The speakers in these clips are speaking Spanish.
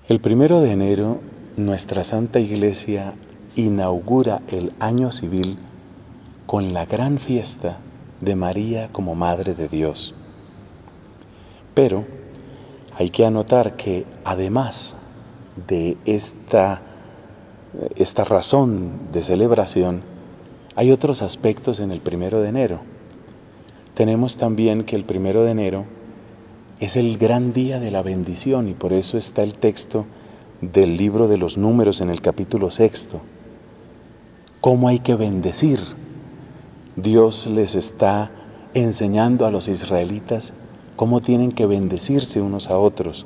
El 1 de enero, nuestra Santa Iglesia inaugura el año civil con la gran fiesta de María como Madre de Dios. Pero hay que anotar que además de esta razón de celebración, hay otros aspectos en el 1 de enero. Tenemos también que el 1 de enero es el gran día de la bendición y por eso está el texto del libro de los Números en el capítulo 6. ¿Cómo hay que bendecir? Dios les está enseñando a los israelitas cómo tienen que bendecirse unos a otros.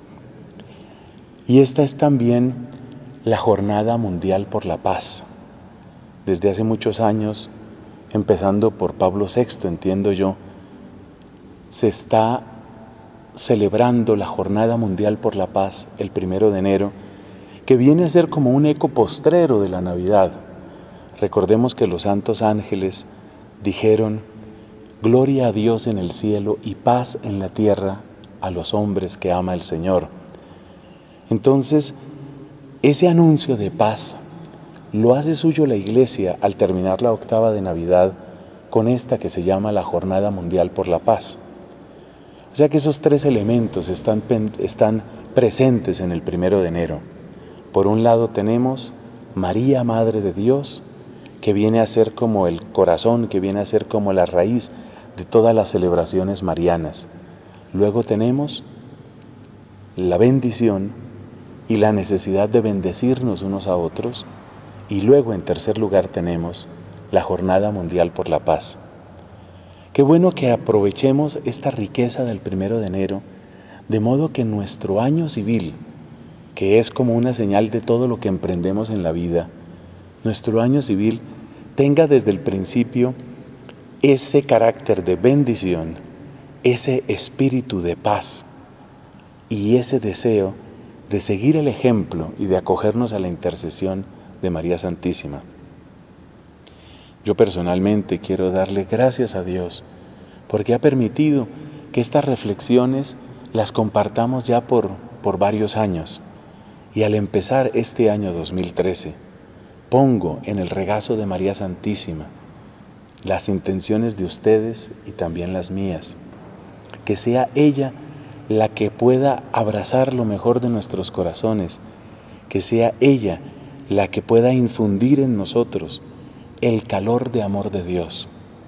Y esta es también la Jornada Mundial por la Paz. Desde hace muchos años, empezando por Pablo VI, entiendo yo, se está celebrando la Jornada Mundial por la Paz el 1 de enero, que viene a ser como un eco postrero de la Navidad. Recordemos que los santos ángeles dijeron: gloria a Dios en el cielo y paz en la tierra a los hombres que ama el Señor. Entonces, ese anuncio de paz lo hace suyo la Iglesia al terminar la octava de Navidad con esta que se llama la Jornada Mundial por la Paz. O sea que esos tres elementos están presentes en el 1 de enero. Por un lado tenemos María, Madre de Dios, que viene a ser como el corazón, que viene a ser como la raíz de todas las celebraciones marianas. Luego tenemos la bendición y la necesidad de bendecirnos unos a otros. Y luego, en tercer lugar, tenemos la Jornada Mundial por la Paz. Qué bueno que aprovechemos esta riqueza del 1 de enero, de modo que nuestro año civil, que es como una señal de todo lo que emprendemos en la vida, nuestro año civil tenga desde el principio ese carácter de bendición, ese espíritu de paz y ese deseo de seguir el ejemplo y de acogernos a la intercesión de María Santísima. Yo personalmente quiero darle gracias a Dios porque ha permitido que estas reflexiones las compartamos ya por varios años. Y al empezar este año 2013, pongo en el regazo de María Santísima las intenciones de ustedes y también las mías. Que sea ella la que pueda abrazar lo mejor de nuestros corazones, que sea ella la que pueda infundir en nosotros el calor de amor de Dios.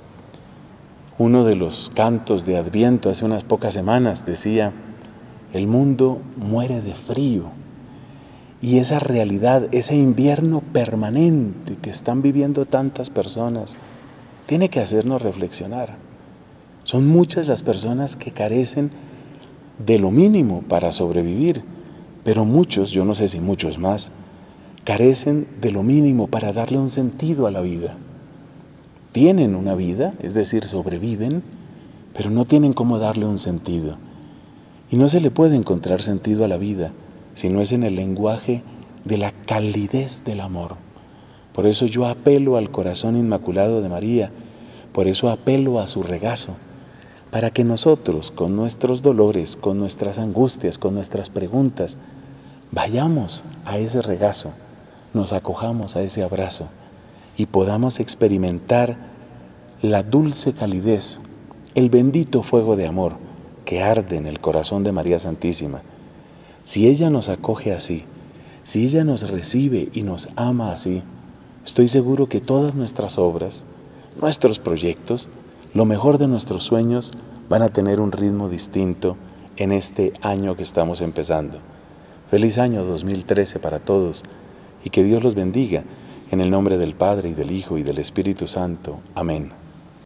Uno de los cantos de Adviento hace unas pocas semanas decía: el mundo muere de frío. Y esa realidad, ese invierno permanente que están viviendo tantas personas, tiene que hacernos reflexionar. Son muchas las personas que carecen de lo mínimo para sobrevivir, pero muchos, yo no sé si muchos más, carecen de lo mínimo para darle un sentido a la vida. Tienen una vida, es decir, sobreviven, pero no tienen cómo darle un sentido. Y no se le puede encontrar sentido a la vida si no es en el lenguaje de la calidez del amor. Por eso yo apelo al corazón inmaculado de María, por eso apelo a su regazo, para que nosotros, con nuestros dolores, con nuestras angustias, con nuestras preguntas, vayamos a ese regazo, nos acojamos a ese abrazo y podamos experimentar la dulce calidez, el bendito fuego de amor que arde en el corazón de María Santísima. Si ella nos acoge así, si ella nos recibe y nos ama así, estoy seguro que todas nuestras obras, nuestros proyectos, lo mejor de nuestros sueños van a tener un ritmo distinto en este año que estamos empezando. Feliz año 2013 para todos y que Dios los bendiga en el nombre del Padre y del Hijo y del Espíritu Santo. Amén.